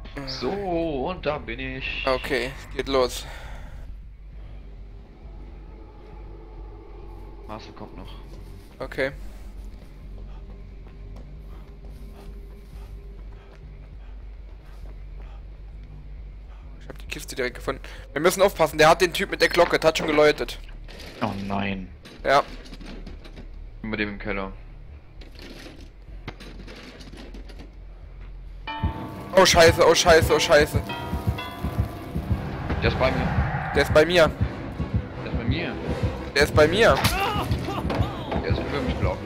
So, und da bin ich. Okay, geht los. Marcel kommt noch. Okay. Ich habe die Kiste direkt gefunden. Wir müssen aufpassen, der hat den Typ mit der Glocke, hat schon geläutet. Oh nein. Ja. Mit dem im Keller. Oh scheiße, oh scheiße, oh scheiße. Der ist bei mir. Der ist bei mir. Der ist bei mir. Der ist bei mir. Der ist über mich gelaufen.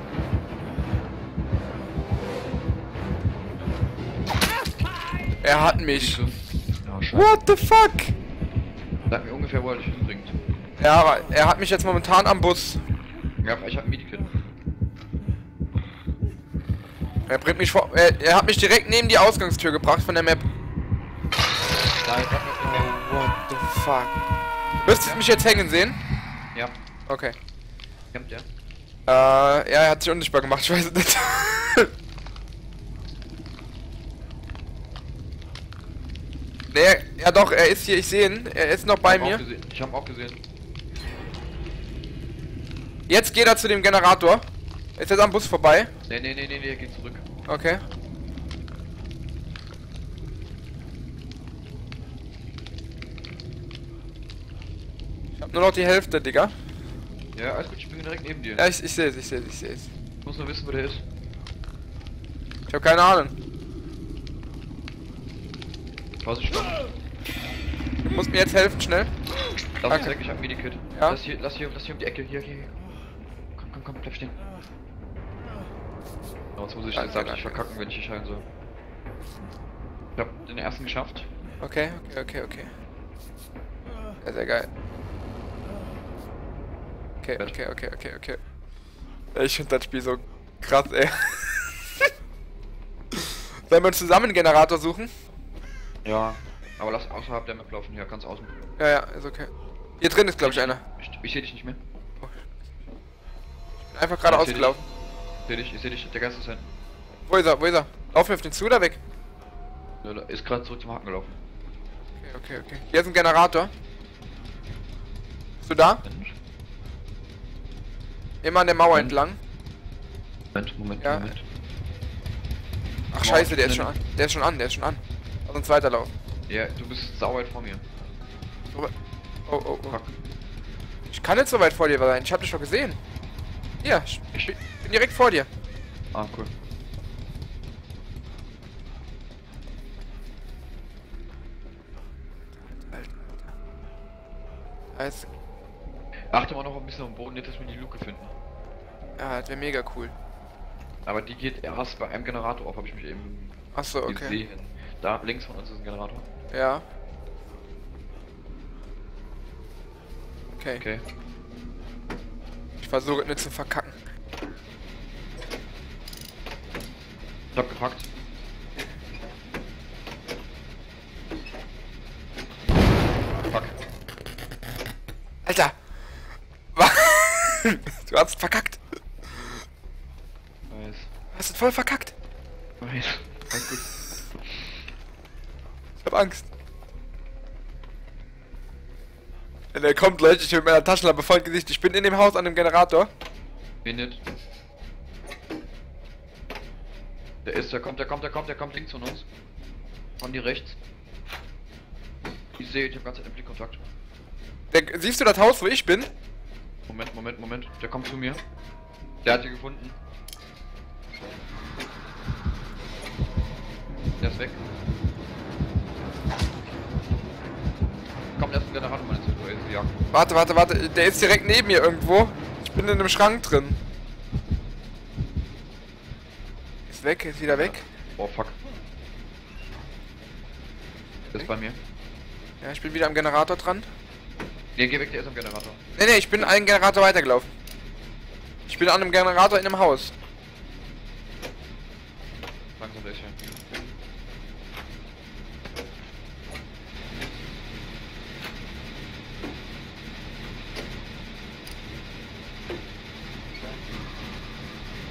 Er hat mich. Ja, scheiße. What the fuck? Sag mir ungefähr, wo er dich hinbringt. Ja, aber er hat mich jetzt momentan am Bus. Ja, ich hab ein Medikit. Er bringt mich vor. Er hat mich direkt neben die Ausgangstür gebracht von der Map. Nein, sag mir. Oh, what the fuck? Müsstest du mich jetzt hängen sehen? Ja, Okay. kämpft der. Ja, er hat sich unsichtbar gemacht, ich weiß es nicht. Nee, ja doch, er ist hier, ich sehe ihn. Er ist noch bei mir. Ich hab ihn auch gesehen. Jetzt geht er zu dem Generator. Ist jetzt am Bus vorbei. Nee, er geht zurück. Okay. Ich hab nur noch die Hälfte, Digga. Ja, alles gut, ich bin direkt neben dir. Ja, ich sehe es, ich sehe es. Ich muss nur wissen, wo der ist. Ich hab keine Ahnung. Vorsicht, stopp. Du musst mir jetzt helfen, schnell. Lass Okay. uns weg, ich hab ein Medikit. Ja. Lass hier um die Ecke. Hier. Komm, bleib stehen. Oh, jetzt muss ich Danke, jetzt sag ich danke. verkacken, wenn ich dich heilen soll. Ich hab den ersten geschafft. Okay. Ja, sehr geil. Okay. Ich finde das Spiel so krass, ey. Sollen wir uns zusammen einen Generator suchen? Ja. Aber lass außerhalb der Map laufen, ja, ganz außen. Ja, ist okay. Hier drin ist, glaube ich, einer. Ich seh dich nicht mehr. Bin einfach geradeaus gelaufen. Ich seh dich, der Geist ist hin. Wo ist er? Laufen wir auf den zu oder weg? Ja, der ist gerade zurück zum Haken gelaufen. Okay. Hier ist ein Generator. Bist du da? Mensch. Immer an der Mauer entlang. Moment. Ja. Ach scheiße, der ist schon an. Der ist schon an. Lass uns weiterlaufen. Ja, du bist sauweit vor mir. Oh. Fuck. Ich kann nicht so weit vor dir sein. Ich hab dich doch gesehen. Hier, ich bin direkt vor dir. Ah, cool. Also, Achte mal noch ein bisschen am Boden, nicht, dass wir die Luke finden. ja, das wäre mega cool. Aber die geht erst bei einem Generator auf, habe ich mich eben Achso, okay. gesehen. Da links von uns ist ein Generator. Ja. Okay. Okay. Ich versuche es nicht zu verkacken. Ich hab gepackt. Fuck. Alter! Du hast verkackt! Weiß. Du hast es voll verkackt! Weiß. Alles gut. Ich hab Angst. Wenn der kommt, Leute, ich mit meiner Taschenlampe voll ins Gesicht. Ich bin in dem Haus an dem Generator. Bin nicht. Der kommt links von uns. Von dir rechts. Ich sehe, ich hab ganz Zeit im Blickkontakt. Siehst du das Haus, wo ich bin? Moment. Der kommt zu mir. Der hat dich gefunden. Der ist weg. Komm, der ist ein Generator, meine Situation. Ja. Warte. Der ist direkt neben mir irgendwo. Ich bin in einem Schrank drin. Ist weg, ist wieder weg. Oh, fuck. Der ist bei mir. Ja, ich bin wieder am Generator dran. Nee, geh weg, der ist am Generator. Nee, ich bin einen Generator weitergelaufen. Ich bin an einem Generator in einem Haus. Langsam, der ist hier.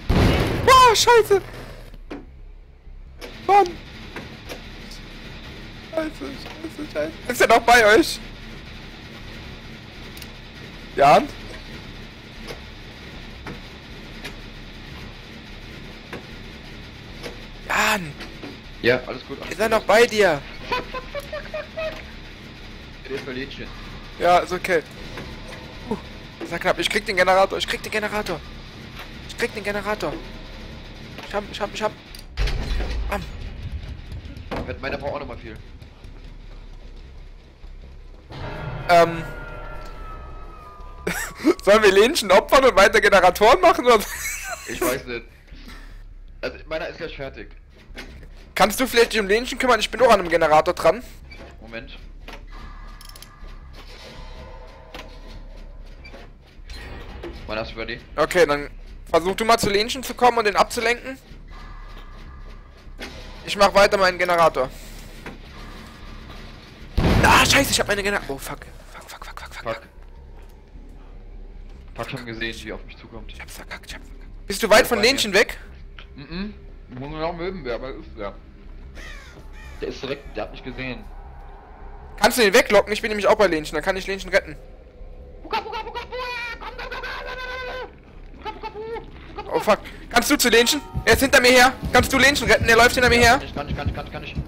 Ah, scheiße! Mann! Scheiße. Ist er noch bei euch? Jan? Jan! Ja, alles gut. Ist er noch bei dir? Der ist bei Lädchen. Ja, ist okay. Das war knapp. Ich krieg den Generator. Ich krieg den Generator. Ich hab. Bam. Mit meiner Frau auch nochmal viel. Sollen wir Lenchen opfern und weiter Generatoren machen? Oder? Ich weiß nicht. Also, meiner ist gleich fertig. Kannst du vielleicht dich um Lenchen kümmern? Ich bin auch an einem Generator dran. Moment. Wann hast du ready? Okay, dann versuch du mal zu Lenchen zu kommen und den abzulenken. Ich mach weiter meinen Generator. Ah, scheiße, ich hab meine Generator. Oh, fuck. Fuck, schon gesehen, wie auf mich zukommt. Ich hab's verkackt. Bist du weit von Lenchen weg? Muss nur noch mögen, aber ist ja. Der ist direkt, der hat mich gesehen. Kannst du den weglocken? Ich bin nämlich auch bei Lenchen, dann kann ich Lenchen retten. Oh fuck. Kannst du zu Lenchen? Er ist hinter mir her. Kannst du Lenchen retten? Er läuft hinter mir her. Kann ich.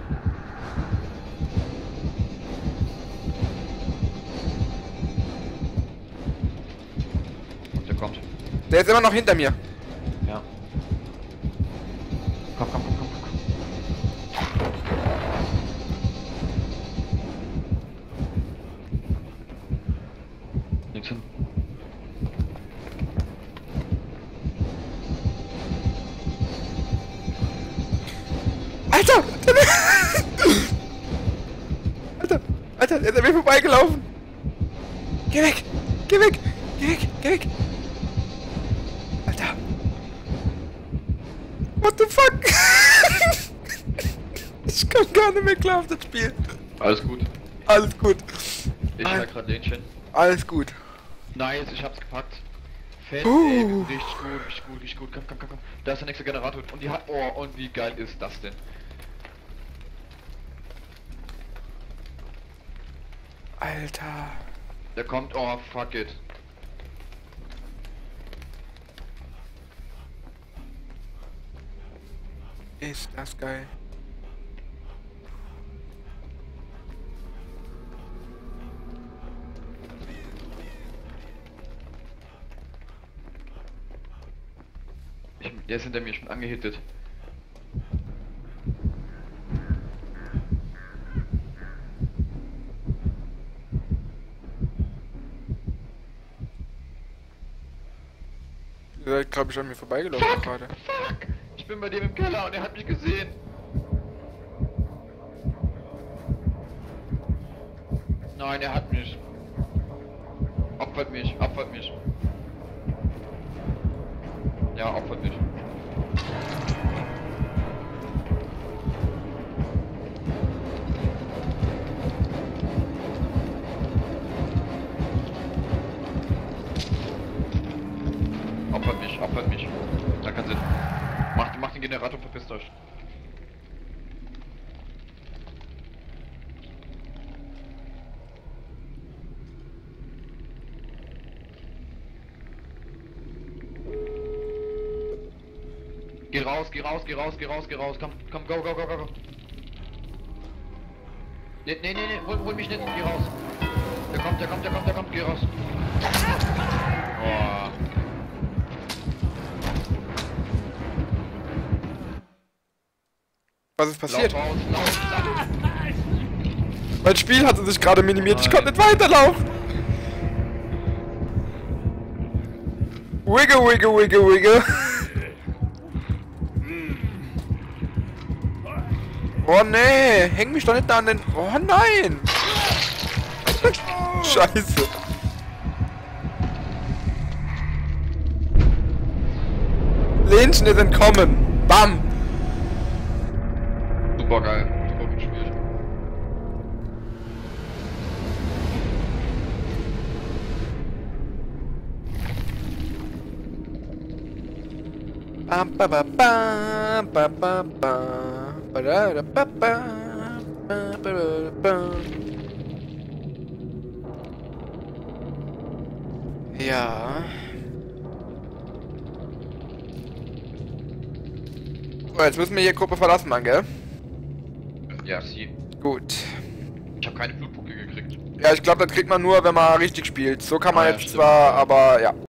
Der kommt. Der ist immer noch hinter mir. Ja. Komm. Nix hin. Alter! Alter, der ist an mir vorbeigelaufen. Geh weg! Alter! What the fuck? Ich kann gar nicht mehr klar auf das Spiel. Alles gut. Ich halt grad Lädchen. Alles gut. Nice, ich hab's gepackt. Fett, ey, richtig gut. Komm. Da ist der nächste Generator. Und die hat. Oh, und wie geil ist das denn? Alter. Der kommt, oh fuck it. Ist das geil. Der ist hinter mir schon angehittet. Ihr seid, glaube ich, an mir vorbeigelaufen gerade. Fuck! Ich bin bei dem im Keller und er hat mich gesehen. Nein, er hat mich. Opfert mich. Ja, opfert mich. Opfert mich. Da kann Sinn. Macht den Generator, verpisst euch. Geh raus. Komm, go. Nee, hol mich nicht, geh raus. Der kommt, geh raus. Oh. Was ist passiert? Lauf. Mein Spiel hatte sich gerade minimiert, ich konnte nicht weiterlaufen. Wiggle. Oh nee, häng mich doch nicht da an den... Oh nein! Scheiße. Lenchen ist entkommen. Bam! Super geil, super gut gespielt. Bam, ba, ba, bam, ba, ba, ba, ba, da, da, ba, ba, ba, Ja. So, jetzt müssen wir hier Gruppe verlassen, Mann, gell? Ja, sie. Gut. Ich habe keine Blutpunkte gekriegt. Ja, ich glaube, das kriegt man nur, wenn man richtig spielt. So kann man Ah, ja, jetzt stimmt, zwar, ja. aber ja.